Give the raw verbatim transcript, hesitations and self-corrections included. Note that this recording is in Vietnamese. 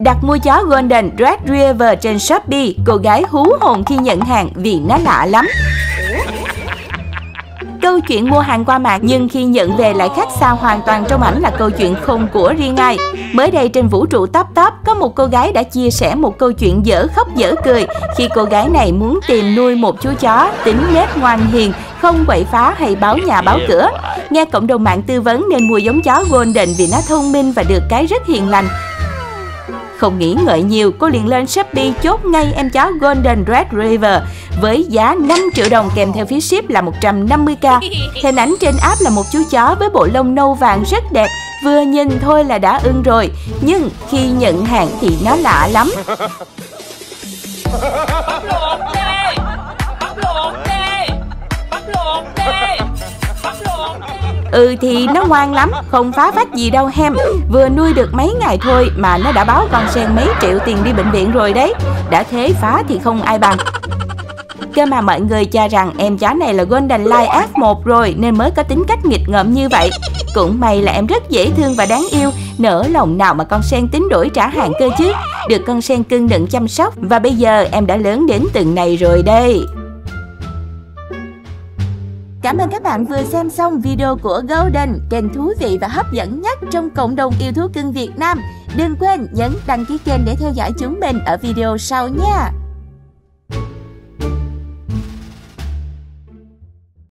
Đặt mua chó Golden Retriever trên Shopee, cô gái hú hồn khi nhận hàng vì nó lạ lắm. Câu chuyện mua hàng qua mạng nhưng khi nhận về lại khác xa hoàn toàn trong ảnh là câu chuyện không của riêng ai. Mới đây trên vũ trụ Top Top có một cô gái đã chia sẻ một câu chuyện dở khóc dở cười khi cô gái này muốn tìm nuôi một chú chó tính nết ngoan hiền, không quậy phá hay báo nhà báo cửa. Nghe cộng đồng mạng tư vấn nên mua giống chó Golden vì nó thông minh và được cái rất hiền lành. Không nghĩ ngợi nhiều, cô liền lên Shopee chốt ngay em chó Golden Retriever với giá năm triệu đồng kèm theo phí ship là một trăm năm mươi k. Hình ảnh trên app là một chú chó với bộ lông nâu vàng rất đẹp, vừa nhìn thôi là đã ưng rồi, nhưng khi nhận hàng thì nó lạ lắm. Ừ thì nó ngoan lắm, không phá phách gì đâu hem. Vừa nuôi được mấy ngày thôi mà nó đã báo con sen mấy triệu tiền đi bệnh viện rồi đấy. Đã thế phá thì không ai bằng. Cơ mà mọi người cho rằng em chó này là Golden Line F một rồi nên mới có tính cách nghịch ngợm như vậy. Cũng may là em rất dễ thương và đáng yêu, nỡ lòng nào mà con sen tính đổi trả hàng cơ chứ. Được con sen cưng đựng chăm sóc và bây giờ em đã lớn đến từng này rồi đây. Cảm ơn các bạn vừa xem xong video của Golden, kênh thú vị và hấp dẫn nhất trong cộng đồng yêu thú cưng Việt Nam. Đừng quên nhấn đăng ký kênh để theo dõi chúng mình ở video sau nha.